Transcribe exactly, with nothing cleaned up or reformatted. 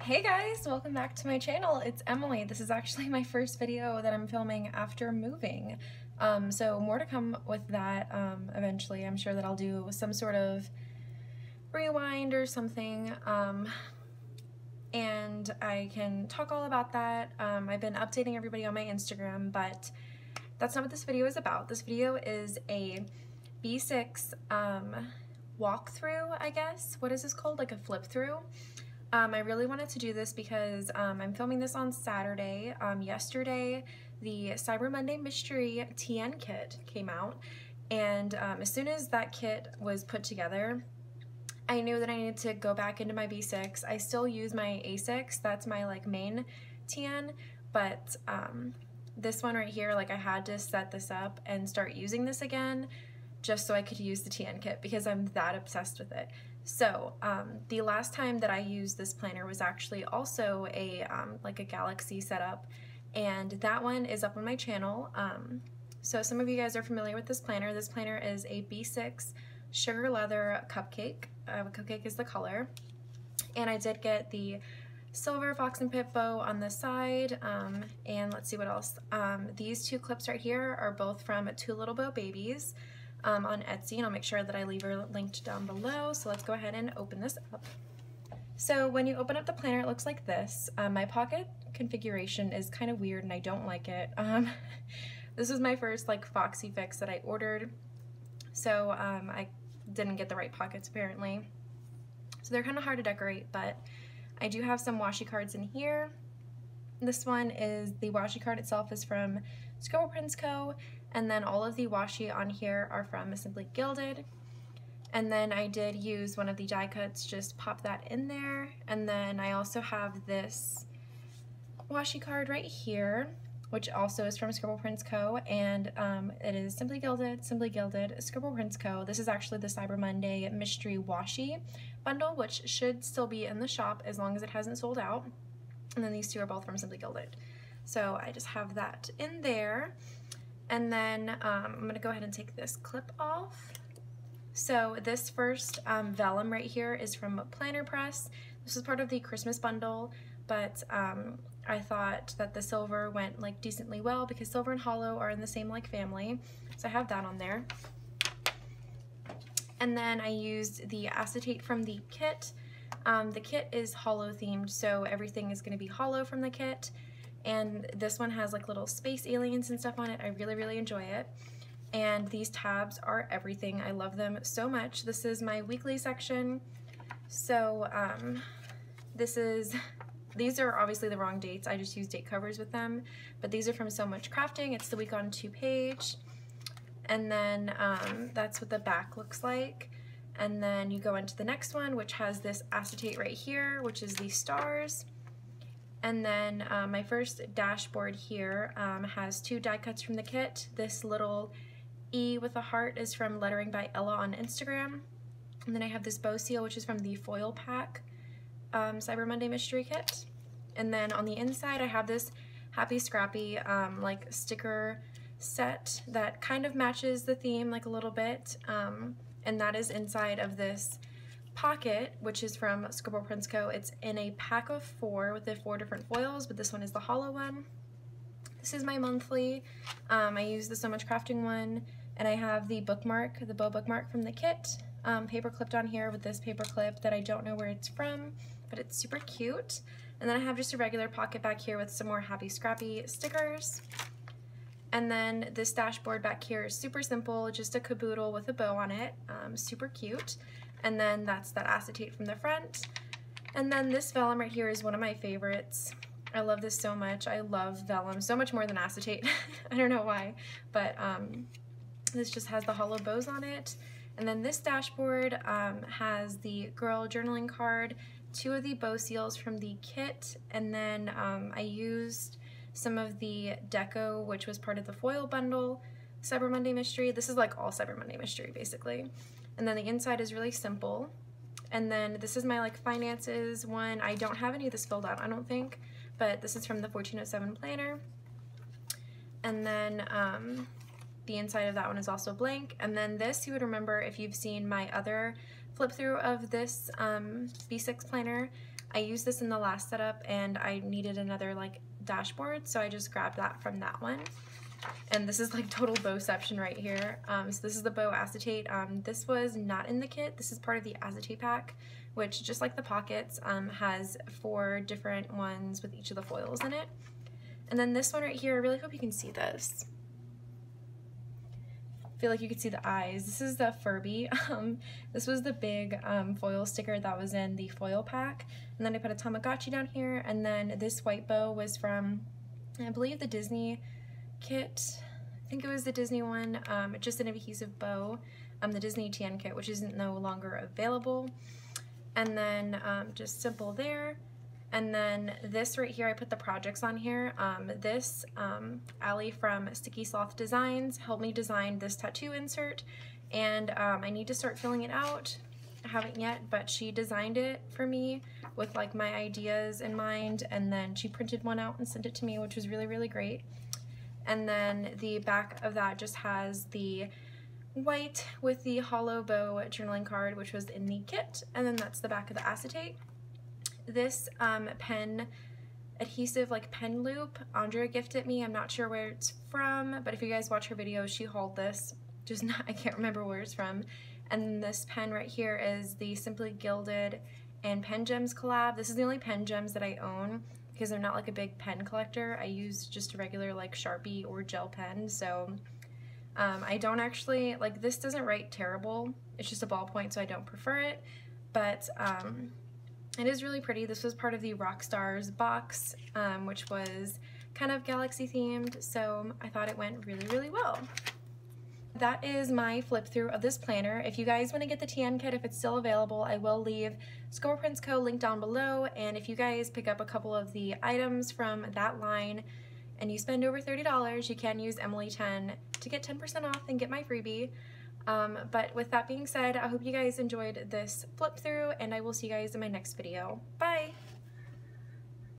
Hey guys, welcome back to my channel. It's Emily. This is actually my first video that I'm filming after moving. Um, so more to come with that um, eventually. I'm sure that I'll do some sort of rewind or something. Um, and I can talk all about that. Um, I've been updating everybody on my Instagram, but that's not what this video is about. This video is a B six um, walkthrough, I guess. What is this called? Like a flip through? Um, I really wanted to do this because um, I'm filming this on Saturday. Um, yesterday, the Cyber Monday Mystery T N kit came out, and um, as soon as that kit was put together, I knew that I needed to go back into my B six. I still use my A six, that's my like main T N, but um, this one right here, like I had to set this up and start using this again just so I could use the T N kit because I'm that obsessed with it. So um, the last time that I used this planner was actually also a um, like a Galaxy setup, and that one is up on my channel. Um, so some of you guys are familiar with this planner. This planner is a B six sugar leather cupcake. Uh, cupcake is the color, and I did get the silver fox and pip bow on the side, um, and let's see what else. Um, these two clips right here are both from Two Little Bow Babies. Um, on Etsy, and I'll make sure that I leave her linked down below. So let's go ahead and open this up. So when you open up the planner, it looks like this. Um, my pocket configuration is kind of weird and I don't like it. Um, this is my first like Foxy fix that I ordered, so um, I didn't get the right pockets apparently. So they're kind of hard to decorate, but I do have some washi cards in here. This one is, the washi card itself is from Scribble Prints Co. And then all of the washi on here are from Simply Gilded. And then I did use one of the die cuts, just pop that in there. And then I also have this washi card right here, which also is from Scribble Prints Co. And um, it is Simply Gilded, Simply Gilded, Scribble Prints Co. This is actually the Cyber Monday Mystery Washi bundle, which should still be in the shop as long as it hasn't sold out. And then these two are both from Simply Gilded. So I just have that in there. And then um, I'm going to go ahead and take this clip off. So this first um, vellum right here is from Planner Press. This is part of the Christmas bundle, but um, I thought that the silver went like decently well because silver and hollow are in the same like family. So I have that on there. And then I used the acetate from the kit. Um, the kit is hollow themed, so everything is going to be hollow from the kit. And this one has like little space aliens and stuff on it. I really, really enjoy it. And these tabs are everything. I love them so much. This is my weekly section. So um, this is, these are obviously the wrong dates. I just use date covers with them. But these are from So Much Crafting. It's the week on two page. And then um, that's what the back looks like. And then you go into the next one, which has this acetate right here, which is the stars. And then um, my first dashboard here um, has two die cuts from the kit. This little E with a heart is from Lettering by Ella on Instagram. And then I have this bow seal, which is from the Foil Pack um, Cyber Monday Mystery Kit. And then on the inside, I have this Happy Scrappy um, like sticker set that kind of matches the theme like a little bit. Um, and that is inside of this pocket, which is from Scribble Prints Co. It's in a pack of four with the four different foils, but this one is the hollow one. This is my monthly. Um, I use the So Much Crafting one, and I have the bookmark, the bow bookmark from the kit, um, paper clipped on here with this paper clip that I don't know where it's from, but it's super cute. And then I have just a regular pocket back here with some more Happy Scrappy stickers. And then this dashboard back here is super simple, just a caboodle with a bow on it, um, super cute. And then that's that acetate from the front. And then this vellum right here is one of my favorites. I love this so much. I love vellum so much more than acetate. I don't know why, but um, this just has the hollow bows on it. And then this dashboard um, has the girl journaling card, two of the bow seals from the kit, and then um, I used some of the deco, which was part of the foil bundle, Cyber Monday Mystery. This is like all Cyber Monday Mystery basically. And then the inside is really simple. And then this is my like finances one. I don't have any of this filled out, I don't think, but this is from the fourteen oh seven planner. And then um, the inside of that one is also blank. And then this, you would remember if you've seen my other flip through of this um, B six planner. I used this in the last setup and I needed another like dashboard, so I just grabbed that from that one. And this is like total bowception right here. Um, so this is the bow acetate. Um, this was not in the kit. This is part of the acetate pack, which just like the pockets um, has four different ones with each of the foils in it. And then this one right here, I really hope you can see this. I feel like you could see the eyes. This is the Furby. Um, this was the big um, foil sticker that was in the foil pack. And then I put a Tamagotchi down here. And then this white bow was from, I believe, the Disney kit. I think it was the Disney one. Um, just an adhesive bow. Um, the Disney Tan kit, which isn't no longer available. And then um, just simple there. And then this right here, I put the projects on here. Um, this, um, Allie from Sticky Sloth Designs helped me design this tattoo insert, and um, I need to start filling it out. I haven't yet, but she designed it for me with like my ideas in mind, and then she printed one out and sent it to me, which was really, really great. And then the back of that just has the white with the hollow bow journaling card, which was in the kit, and then that's the back of the acetate. This um, pen adhesive like pen loop, Andrea gifted me. I'm not sure where it's from, but if you guys watch her video, she hauled this. Just not, I can't remember where it's from. And this pen right here is the Simply Gilded and Pen Gems collab. This is the only pen gems that I own because I'm not like a big pen collector. I use just a regular like Sharpie or gel pen, so um, I don't actually, like this doesn't write terrible. It's just a ballpoint, so I don't prefer it, but um, it is really pretty. This was part of the Rockstars box, um, which was kind of galaxy themed, so I thought it went really, really well. That is my flip through of this planner. If you guys want to get the Tan kit, if it's still available, I will leave Score Prints Co. link down below, and if you guys pick up a couple of the items from that line and you spend over thirty dollars, you can use Emily ten to get ten percent off and get my freebie. Um, but with that being said, I hope you guys enjoyed this flip through, and I will see you guys in my next video. Bye!